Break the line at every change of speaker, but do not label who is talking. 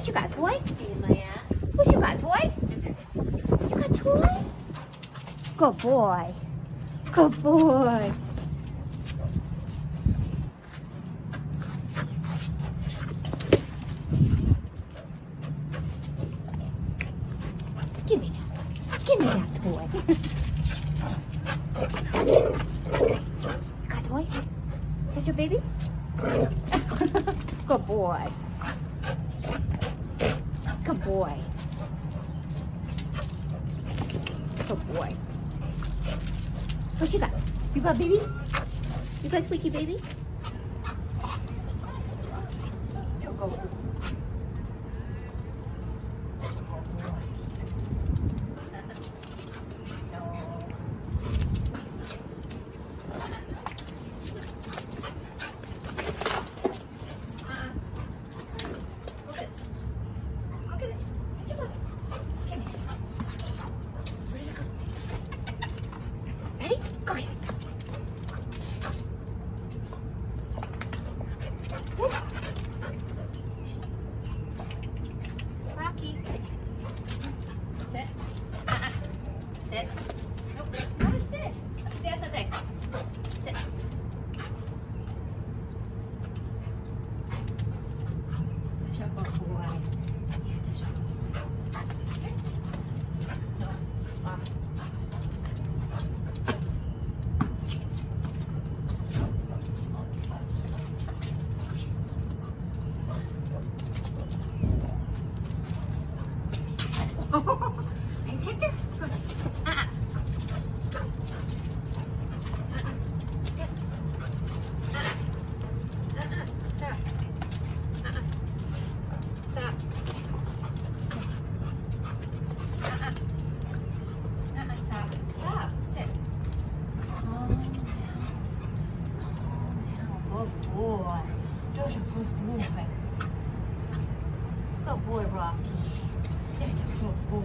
you got, toy?
In my ass.
What you got, toy? You got toy? Good boy. Good boy. Give me that. Give me that toy. You got toy? Is that your baby? Good boy. Good boy. Good boy. What you got? You got a baby? You got a squeaky baby? You go. Ready? Go get it. Rocky. Sit. Sit. Nope. Gotta sit. Stay at the thing. Sit. There's your good boy. Yeah, there's your good boy. No. And check it. Stop. Stop. Stop. Stop. Sit. Calm down. Good boy. There's a good boy. Good boy, Rocky. There's a good boy.